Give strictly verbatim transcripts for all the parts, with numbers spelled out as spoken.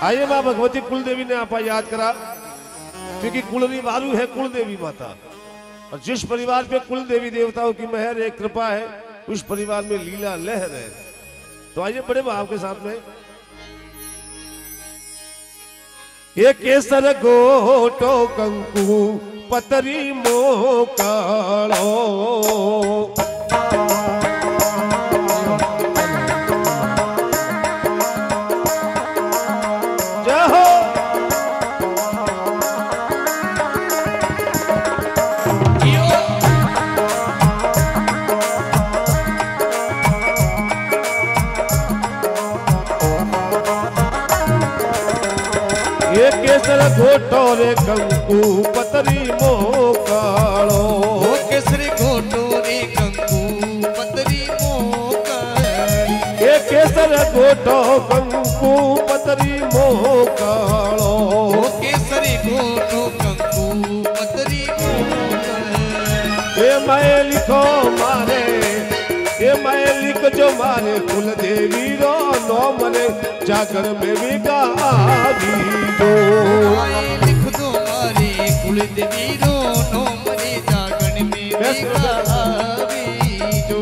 आइए माँ भगवती कुल देवी ने आपा याद करा, क्योंकि कुलरी वालू है कुल देवी माता, और जिस परिवार पे कुल देवी देवताओं की मेहर है, कृपा है, उस परिवार में लीला लहर है। तो आइए बड़े भाव के साथ में ये केसर गोटो कंकु पतरी मोकालो केसर घोटो रे कंकु पतरी मोकालो, केसरी घोटो रे कंकु पतरी मोकालो, ये केसर घोटो कंकु पतरी मोकालो, केसरी घोटो कंकु पतरी मोकालो। ये मैं लिखो मारे, ये मैं लिख जो मारे कुल देवी रो नो मरे जागर में भी गावी दो, लिख दो मारे कुल देवी रो नो मरे जागरण में भी गावी दो।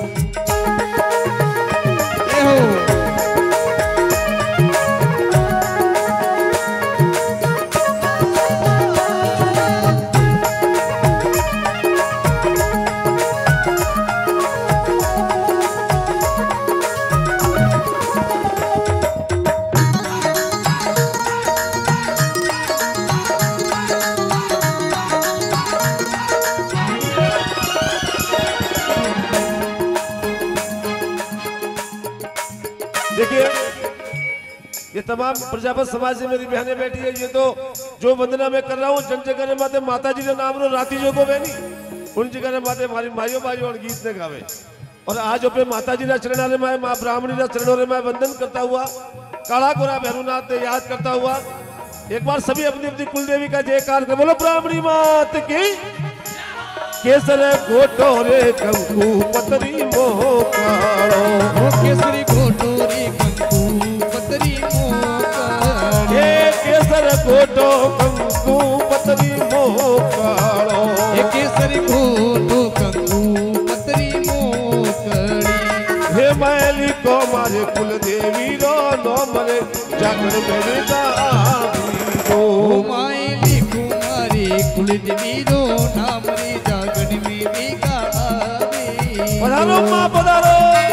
देखिए ये तमाम प्रजापत समाज से मेरी बहनें बैठी है, ये तो जो वंदना मैं कर रहा हूँ जन जगह माते माता जी ने नाम रो राती जो को बहनी उन जगह माते हमारी माइयों भाइयों और गीत ने गावे। और आज अपने माता जी ना चरण मैं माँ ब्राह्मणी ना चरणों रे मैं वंदन करता हुआ काला गोरा भैरुनाथ ने याद करता हुआ एक बार सभी अपनी अपनी कुल देवी का जयकार कर बोलो ब्राह्मणी मात की। केसर घोटो रे कंकु पतरी मोकालो, केसरी घोटो रे कंकु पतरी मोकालो, ये केसर घोटो कंकु पतरी मोकालो, ये केसरी घोटो कंकु पतरी मोकड़ी। हे मैली को मारे कुल देवी रो नो मरे जागर मेरे गावी दो, मैली को मारे कुल देवी रो ना मरे जागरण में भी गावी। पधारो माँ पधारो।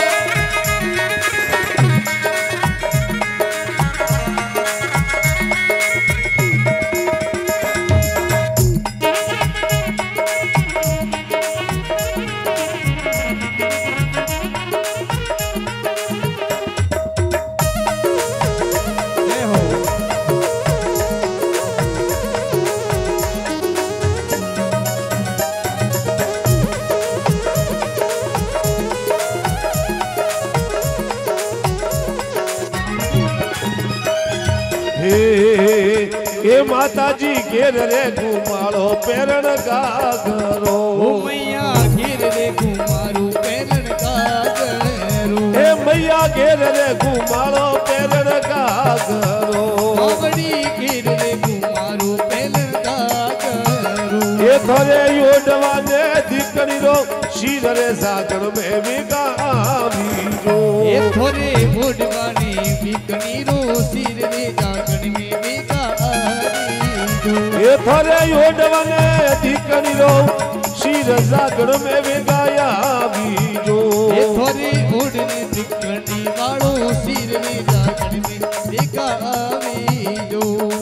हे माता जी घेर रे घुमाड़ो पेरण गागरो, मैया घेर रे घुमारो पेरण गागरो, हे मैया घेर रे घुमाड़ो पेरण गागरो, बड़ी घेर रे घुमारो पेरण गागरो। ये थोड़े योडवा ने दिकड़ी रो शीर रे सागर में भी गावी जो, ये थोड़े योडवा ने दिकड़ी रो शीर रे सागर में भी गावी। ये थोड़े योडवा ने दिकड़ी रो शीर सागर में भी गाया भी जो, ये थोड़े ओढ़ने दिकड़ी वालो शीर रे सागर में भी गावी जो।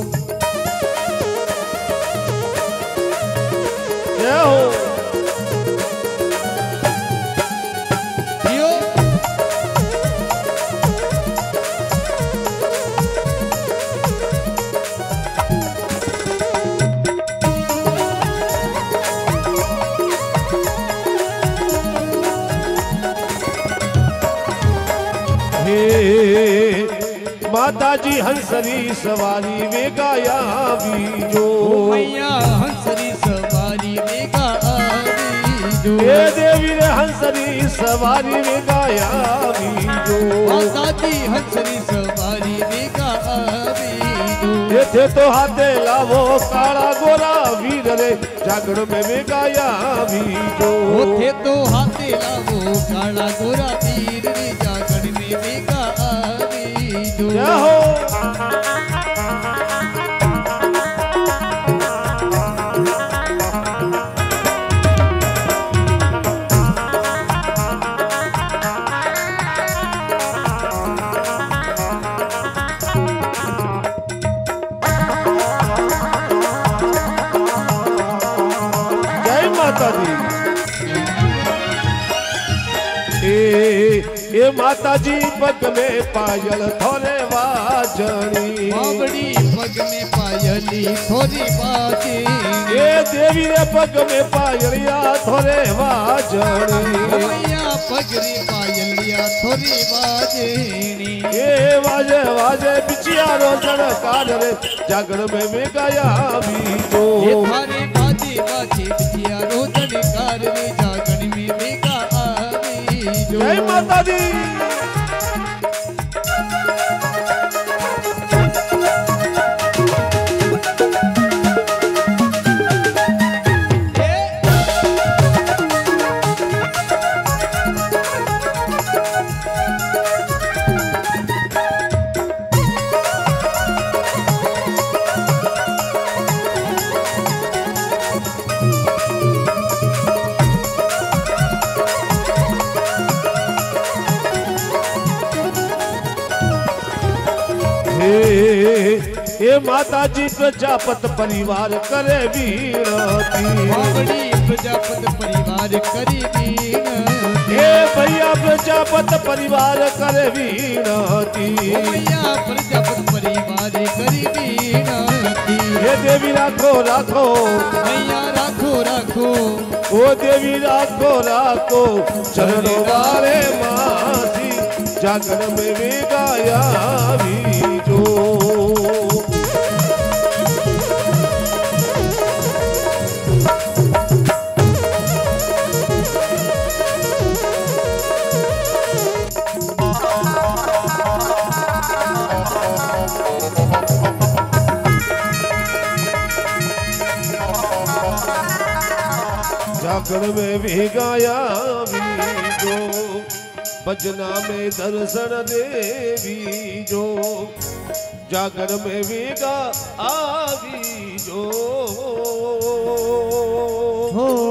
जय हो। माता जी हंसरी सवारी वे गाया भी जो, मैया हंसरी सवारी वे गावी जो, हे देवी रे हंसरी सवारी वे गाया भी जो, माता जी हंसरी सवारी वे गावी ये थे तो हाथे लावो काला गोरा वीर रे जागरण में भी गाया भी जो थे तो हाथे लावो काला गोरा वीर रे जागरण में भी गावी जो जय हो ये माता जी पग में पायल थोरे वाजनी बावड़ी पग में पायली थोड़ी बाजी ये देवी रे पग में पायलिया थोरे वाजनी मैया पगरी पायलिया थोड़ी बाजनी ये वाजे वाजे बिचिया रोजन कार रे जागरण में भी गाया भी जो ये थारे बाजी बाजी बिचिया रोजन कार रे जागरण में भी गावी जो जय माता दी ये माता जी प्रजापत परिवार करे वीरती बावड़ी प्रजापत परिवार करी बीनती ये भैया प्रजापत परिवार करे वीरती मैया प्रजापत परिवार करी बीनती ये देवी राखो राखो मैया राखो राखो ओ देवी राखो राखो चरणों वाले मासी जागरण में भी गाया भी जो जागरण में भी गाया भी जो भजना में दर्शन देवी जो जागरण में भी गा आवी जो हो